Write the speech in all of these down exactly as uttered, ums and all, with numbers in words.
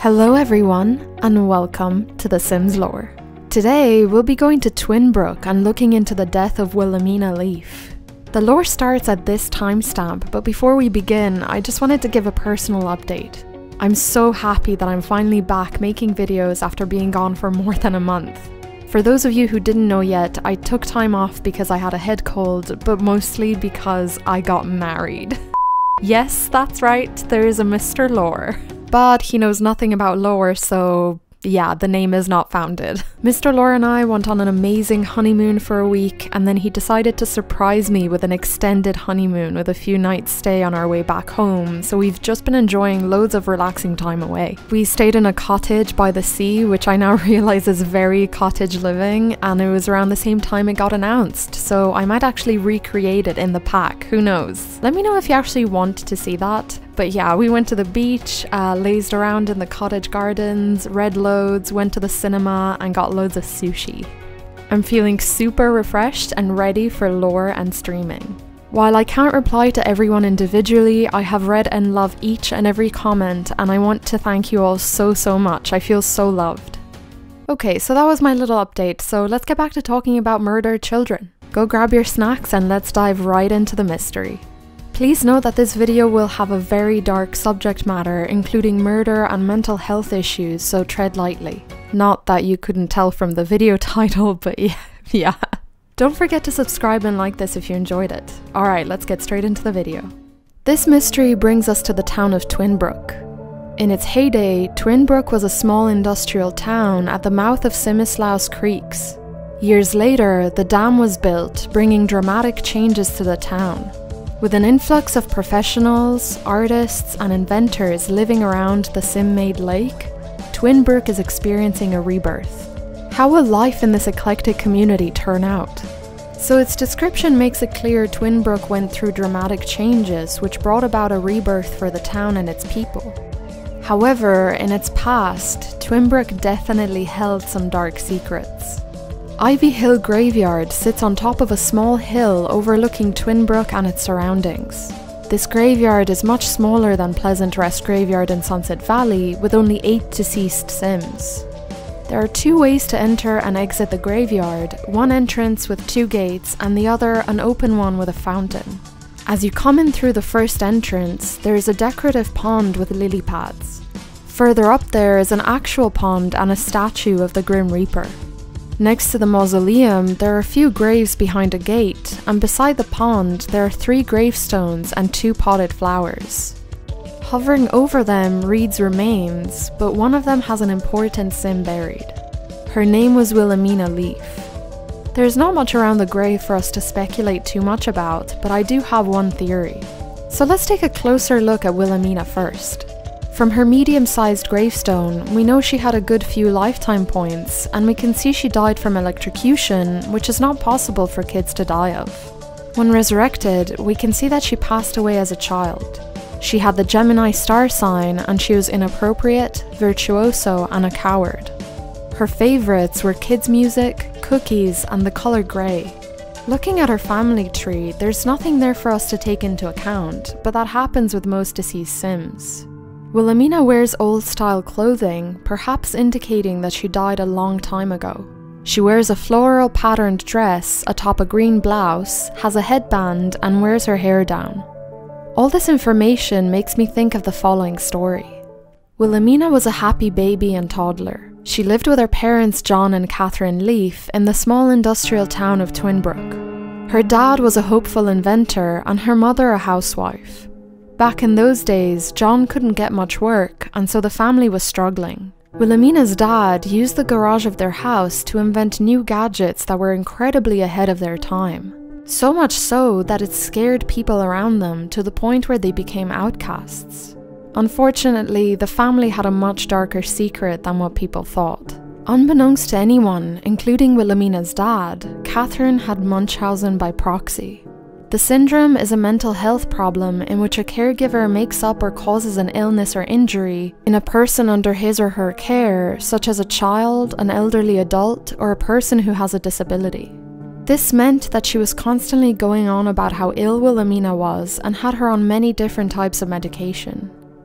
Hello everyone, and welcome to The Sims Lore. Today, we'll be going to Twinbrook and looking into the death of Wilhelmina Leaf. The lore starts at this timestamp, but before we begin, I just wanted to give a personal update. I'm so happy that I'm finally back making videos after being gone for more than a month. For those of you who didn't know yet, I took time off because I had a head cold, but mostly because I got married. Yes, that's right, there is a Mister Lore. But he knows nothing about lore, so yeah, the name is not founded. Mister Lore and I went on an amazing honeymoon for a week, and then he decided to surprise me with an extended honeymoon with a few nights stay on our way back home, so we've just been enjoying loads of relaxing time away. We stayed in a cottage by the sea, which I now realize is very cottage living, and it was around the same time it got announced, so I might actually recreate it in the pack, who knows. Let me know if you actually want to see that. But yeah, we went to the beach, uh, lazed around in the cottage gardens, read loads, went to the cinema, and got loads of sushi. I'm feeling super refreshed and ready for lore and streaming. While I can't reply to everyone individually, I have read and loved each and every comment, and I want to thank you all so so much. I feel so loved. Okay, so that was my little update, so let's get back to talking about murdered children. Go grab your snacks and let's dive right into the mystery. Please note that this video will have a very dark subject matter, including murder and mental health issues, so tread lightly. Not that you couldn't tell from the video title, but yeah, yeah. Don't forget to subscribe and like this if you enjoyed it. Alright, let's get straight into the video. This mystery brings us to the town of Twinbrook. In its heyday, Twinbrook was a small industrial town at the mouth of Simislaus Creeks. Years later, the dam was built, bringing dramatic changes to the town. With an influx of professionals, artists, and inventors living around the sim-made lake, Twinbrook is experiencing a rebirth. How will life in this eclectic community turn out? So its description makes it clear Twinbrook went through dramatic changes which brought about a rebirth for the town and its people. However, in its past, Twinbrook definitely held some dark secrets. Ivy Hill Graveyard sits on top of a small hill overlooking Twinbrook and its surroundings. This graveyard is much smaller than Pleasant Rest Graveyard in Sunset Valley, with only eight deceased Sims. There are two ways to enter and exit the graveyard, one entrance with two gates and the other an open one with a fountain. As you come in through the first entrance, there is a decorative pond with lily pads. Further up there is an actual pond and a statue of the Grim Reaper. Next to the mausoleum, there are a few graves behind a gate, and beside the pond, there are three gravestones and two potted flowers. Hovering over them reads remains, but one of them has an important Sim buried. Her name was Wilhelmina Leaf. There's not much around the grave for us to speculate too much about, but I do have one theory. So let's take a closer look at Wilhelmina first. From her medium-sized gravestone, we know she had a good few lifetime points, and we can see she died from electrocution, which is not possible for kids to die of. When resurrected, we can see that she passed away as a child. She had the Gemini star sign, and she was inappropriate, virtuoso, and a coward. Her favourites were kids' music, cookies, and the colour grey. Looking at her family tree, there's nothing there for us to take into account, but that happens with most deceased Sims. Wilhelmina wears old-style clothing, perhaps indicating that she died a long time ago. She wears a floral patterned dress atop a green blouse, has a headband, and wears her hair down. All this information makes me think of the following story. Wilhelmina was a happy baby and toddler. She lived with her parents John and Catherine Leaf in the small industrial town of Twinbrook. Her dad was a hopeful inventor and her mother a housewife. Back in those days, John couldn't get much work, and so the family was struggling. Wilhelmina's dad used the garage of their house to invent new gadgets that were incredibly ahead of their time. So much so that it scared people around them to the point where they became outcasts. Unfortunately, the family had a much darker secret than what people thought. Unbeknownst to anyone, including Wilhelmina's dad, Catherine had Munchausen by proxy. The syndrome is a mental health problem in which a caregiver makes up or causes an illness or injury in a person under his or her care, such as a child, an elderly adult, or a person who has a disability. This meant that she was constantly going on about how ill Wilhelmina was and had her on many different types of medication.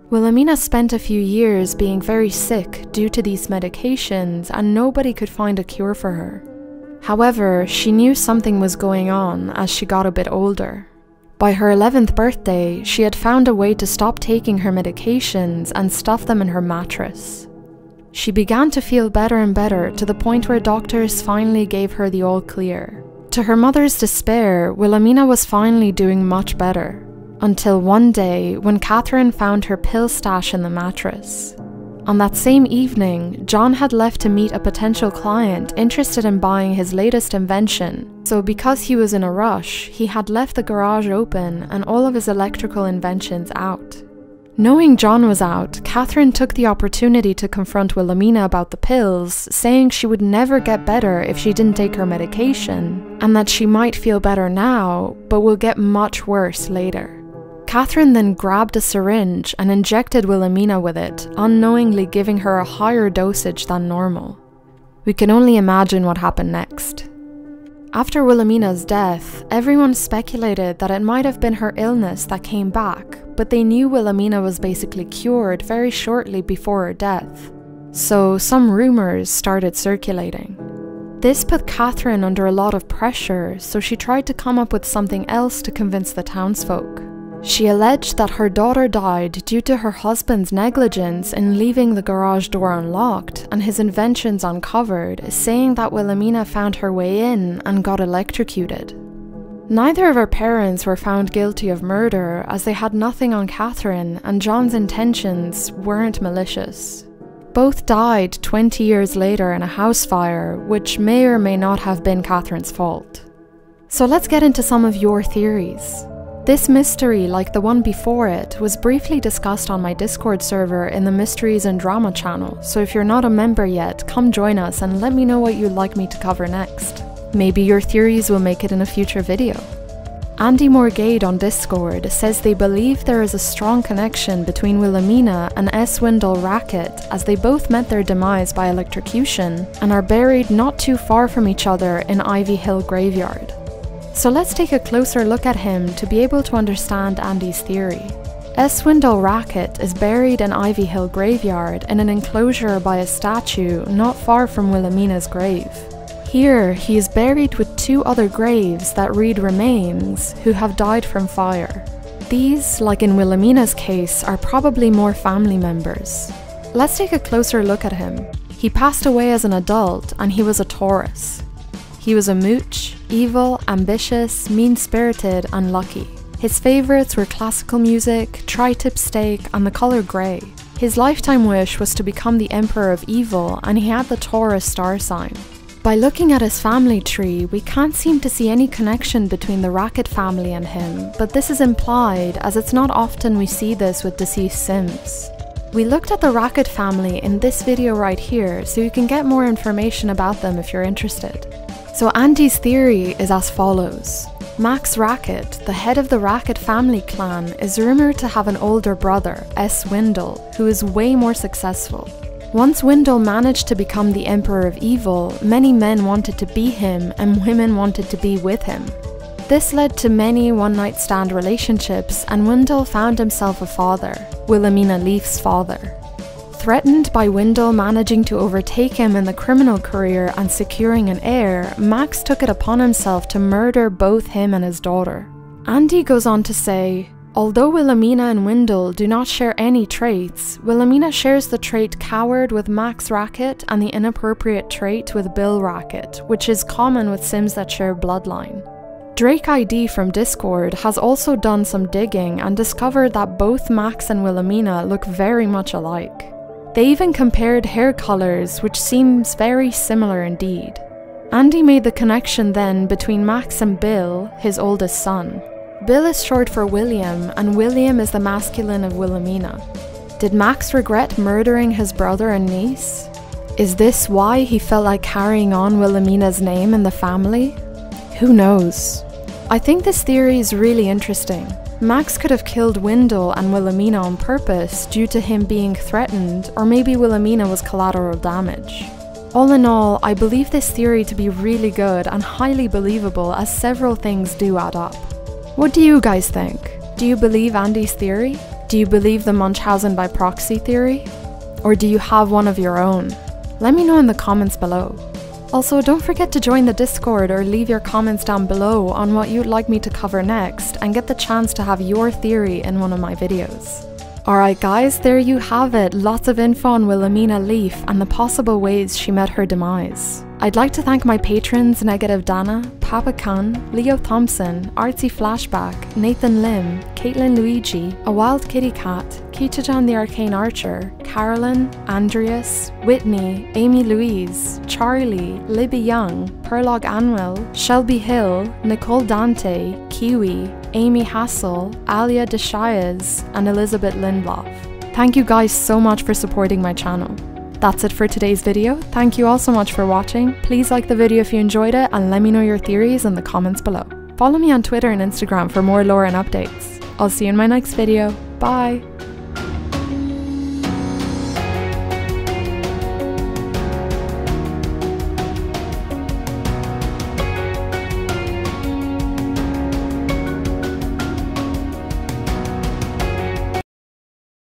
Wilhelmina spent a few years being very sick due to these medications, and nobody could find a cure for her. However, she knew something was going on as she got a bit older. By her eleventh birthday, she had found a way to stop taking her medications and stuff them in her mattress. She began to feel better and better to the point where doctors finally gave her the all clear. To her mother's despair, Wilhelmina was finally doing much better. Until one day when Catherine found her pill stash in the mattress. On that same evening, John had left to meet a potential client interested in buying his latest invention, so because he was in a rush, he had left the garage open and all of his electrical inventions out. Knowing John was out, Catherine took the opportunity to confront Wilhelmina about the pills, saying she would never get better if she didn't take her medication, and that she might feel better now, but will get much worse later. Catherine then grabbed a syringe and injected Wilhelmina with it, unknowingly giving her a higher dosage than normal. We can only imagine what happened next. After Wilhelmina's death, everyone speculated that it might have been her illness that came back, but they knew Wilhelmina was basically cured very shortly before her death. So some rumors started circulating. This put Catherine under a lot of pressure, so she tried to come up with something else to convince the townsfolk. She alleged that her daughter died due to her husband's negligence in leaving the garage door unlocked and his inventions uncovered, saying that Wilhelmina found her way in and got electrocuted. Neither of her parents were found guilty of murder, as they had nothing on Catherine and John's intentions weren't malicious. Both died twenty years later in a house fire, which may or may not have been Catherine's fault. So let's get into some of your theories. This mystery, like the one before it, was briefly discussed on my Discord server in the Mysteries and Drama channel, so if you're not a member yet, come join us and let me know what you'd like me to cover next. Maybe your theories will make it in a future video. Andy Morgade on Discord says they believe there is a strong connection between Wilhelmina and S. Wendell Racket, as they both met their demise by electrocution and are buried not too far from each other in Ivy Hill Graveyard. So let's take a closer look at him to be able to understand Andy's theory. S. Wendell Racket is buried in Ivy Hill Graveyard in an enclosure by a statue not far from Wilhelmina's grave. Here, he is buried with two other graves that read remains, who have died from fire. These, like in Wilhelmina's case, are probably more family members. Let's take a closer look at him. He passed away as an adult and he was a Taurus. He was a mooch, evil, ambitious, mean-spirited, and lucky. His favourites were classical music, tri-tip steak, and the colour grey. His lifetime wish was to become the Emperor of Evil, and he had the Taurus star sign. By looking at his family tree, we can't seem to see any connection between the Racket family and him, but this is implied, as it's not often we see this with deceased Sims. We looked at the Racket family in this video right here, so you can get more information about them if you're interested. So Andy's theory is as follows. Max Racket, the head of the Racket family clan, is rumoured to have an older brother, S. Wendell, who is way more successful. Once Wendell managed to become the Emperor of Evil, many men wanted to be him and women wanted to be with him. This led to many one-night stand relationships, and Wendell found himself a father, Wilhelmina Leaf's father. Threatened by Wendell managing to overtake him in the criminal career and securing an heir, Max took it upon himself to murder both him and his daughter. Andy goes on to say, although Wilhelmina and Wendell do not share any traits, Wilhelmina shares the trait coward with Max Racket and the inappropriate trait with Bill Racket, which is common with Sims that share bloodline. Drake I D from Discord has also done some digging and discovered that both Max and Wilhelmina look very much alike. They even compared hair colours, which seems very similar indeed. Andy made the connection then between Max and Bill, his oldest son. Bill is short for William, and William is the masculine of Wilhelmina. Did Max regret murdering his brother and niece? Is this why he felt like carrying on Wilhelmina's name in the family? Who knows? I think this theory is really interesting. Max could have killed Wendell and Wilhelmina on purpose due to him being threatened, or maybe Wilhelmina was collateral damage. All in all, I believe this theory to be really good and highly believable, as several things do add up. What do you guys think? Do you believe Andy's theory? Do you believe the Munchausen by proxy theory? Or do you have one of your own? Let me know in the comments below. Also, don't forget to join the Discord or leave your comments down below on what you'd like me to cover next and get the chance to have your theory in one of my videos. Alright guys, there you have it, lots of info on Wilhelmina Leaf and the possible ways she met her demise. I'd like to thank my patrons Negative Dana, Papa Khan, Leo Thompson, Artsy Flashback, Nathan Lim, Caitlin Luigi, A Wild Kitty Cat, Kichajan the Arcane Archer, Carolyn, Andreas, Whitney, Amy Louise, Charlie, Libby Young, Perlog Anwell, Shelby Hill, Nicole Dante, Kiwi, Amy Hassel, Alia Deshias, and Elizabeth Lindloff. Thank you guys so much for supporting my channel. That's it for today's video. Thank you all so much for watching. Please like the video if you enjoyed it and let me know your theories in the comments below. Follow me on Twitter and Instagram for more lore and updates. I'll see you in my next video. Bye!